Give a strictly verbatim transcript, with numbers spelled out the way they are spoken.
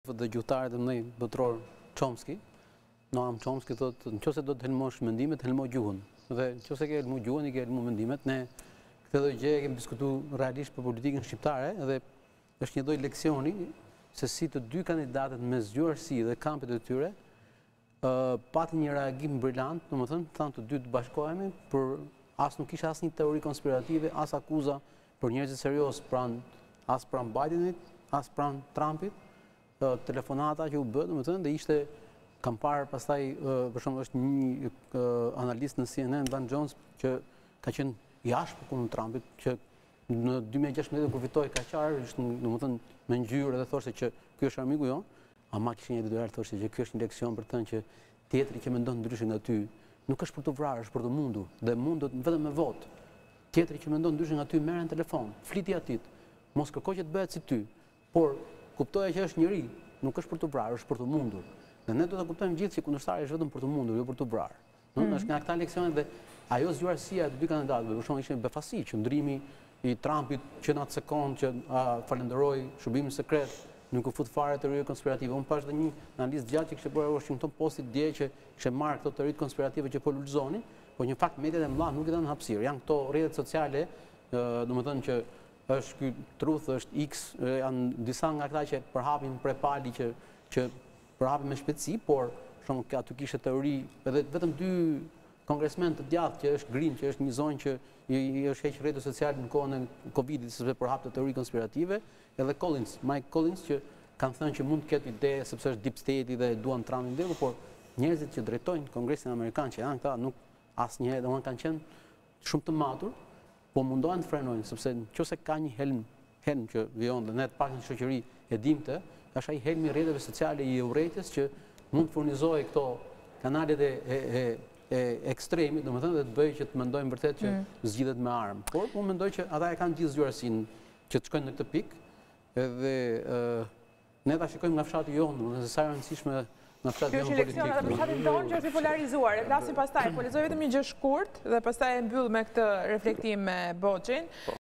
Dhe gjuhtarët e mëdhenj botror Chomsky, Noam Chomsky thotë, nëse do të helmosh mendimet, helmo gjuhën. Dhe nëse ke helmu gjuhën, i ke helmu mendimet. Ne këtë lloj gjëje kemi diskutuar realisht për politikën shqiptare dhe është një lloj leksioni se si të dy kandidatët me zgjuarsi dhe kampet e tyre patën një reagim brillant, domethënë thanë të dy të bashkohemi, por as nuk kisha asnjë teori konspirative, as akuza për njerëz serioz pranë as pranë Bidenit, as pranë Trumpit. Telefonata që u bë, domethënë, dhe ishte kam parë pastaj për shembull është një analist në C N N, Van Jones, që ka qenë jashtë kundër Trumpit, që në dy mijë e gjashtëmbëdhjetë kur fitoi kaq qarë, ishte domethënë me ngjyrë dhe thoshte që ky është armiku jon, ama kishin një detyrar thoshte që ky është një leksion për të thënë që tjetri që mendon ndryshe nga ty nuk është për të vrarë, është për të mundur dhe mundet vetëm me votë. Tjetri që mendon ndryshe nga ty merr në telefon, fliti atit, mos kërkoj që të bëhet si ty, por kuptoja që është njëri, nuk është për të vrarë, është për të mundur. Dhe ne do ta kuptojmë gjithë që kundërshtari është vetëm për të mundur, jo për të vrarë. Mm. Është nga këta leksione dhe ajo zgjuarësia e dy kandidatëve, për shembull ishte befasi, qëndrimi i Trumpit që në atë sekond që a, falenderoi shërbimin sekret, nuk u fut fare teorie konspirative. Unë pash dhe një analist gjatë që kishte bërë Washington Postit dje që kishte marrë këto teoritë konspirative që po lulëzonin, por një fakt mediat e mëdha nuk i dhanë hapësirë. Janë këto rrjetet sociale, domethënë që është ky truth, është X, janë disa nga këta që përhapin prej pali që që përhapin me shpejtësi, por shumë ka aty kishte teori, edhe vetëm dy kongresmen të djathtë që është Green, që është një zonë që i, i është heq rrjetet sociale në kohën e Covidit sepse përhapte teori konspirative, edhe Collins, Mike Collins që kanë thënë që mund të ketë ide sepse është deep state dhe duan Trumpin ndërkohë, por njerëzit që drejtojnë Kongresin Amerikan që janë këta nuk asnjëherë domethënë kanë qenë shumë të matur, po mundohen të frenojnë, sepse nëse ka një helm, helm që vijon dhe ne të paktën në shoqëri e dimte, është ai helmi i rrjeteve sociale i urrëties që mund të furnizojë këto kanalet e, e, e, e ekstremit, domethënë dhe të bëjë që të mendojmë vërtet që mm. zgjidhet me armë. Por unë mendoj që ata e kanë gjithë zgjuarsinë që të shkojnë në këtë pikë, edhe uh, ne ta shikojmë nga fshati jonë, nëse sa e rëndësishme në fshatin politik. Kjo është leksion edhe për fshatin tonë që është i polarizuar. E flasim pastaj, po lexoj vetëm një gjë shkurt dhe pastaj e mbyll me këtë reflektim me Boxhin.